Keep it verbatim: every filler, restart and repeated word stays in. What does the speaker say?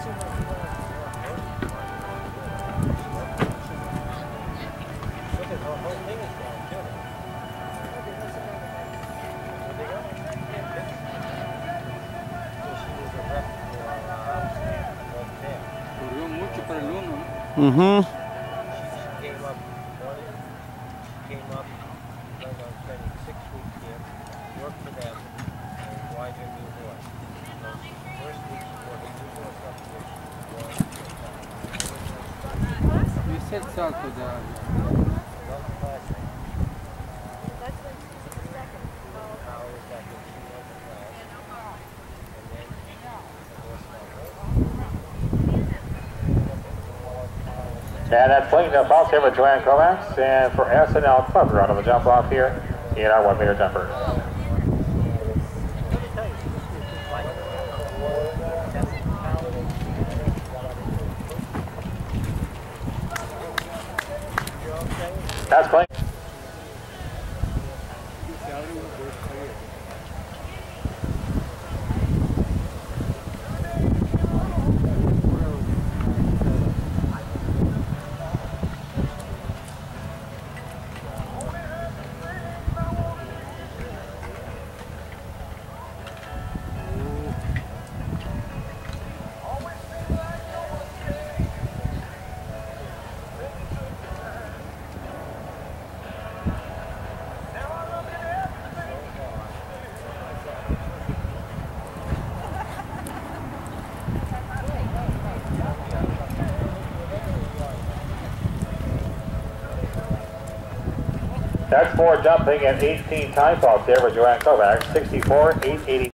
Corrió mucho para el uno, ¿no? Mm-hmm. She came up, one, came up, like I was spending six weeks here, worked for them, and wife and new boy. So first week she worked two more subdivisions, one, You said Salto de one class. That's when she was the second. How is that when she was in class? And then And that's playing the false here with Joanne Kovacs, and for S N L Club, on the jump off here in our one meter jumper. That's playing. That's for jumping at eighteen time faults there with Joanne Kovacs, sixty-four eight eighty.